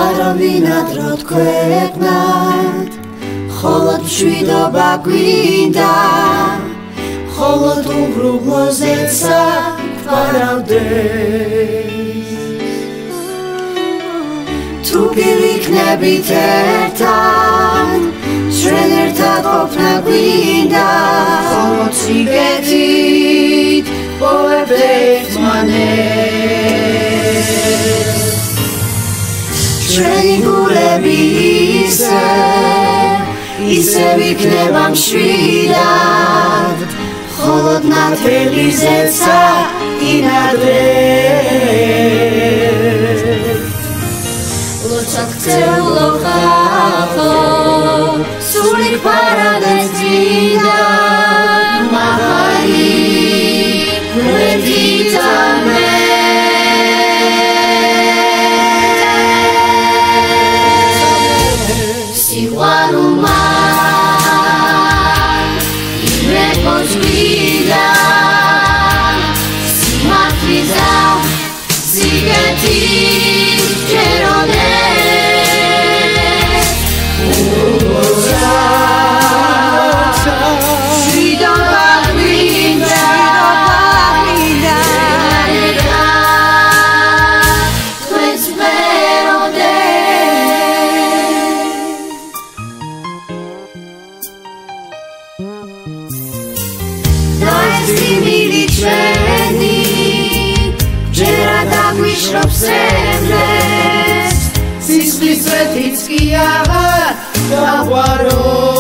Аრავინად რო თქვენად ხოლოდ მშვიდობა გვინდა ხოლოდ უბრუნოზეცა გვარავდეს თუ გივიქნებით ერთად ჩვენ ერთად ყოფნა გვინდა ხოლოდ სიგეთით პოვებთ ერთმანეთს ჩვენი გულები ისე ვიქნება მშვიდად ხოლოდ ნათელი ზეცა ინარდრებს ლოცვა ქცეულო ხალხო სული პარადიზიდან მაღალი გვერდითანე სისხლის წვეთიც კი აღარ გაყვარო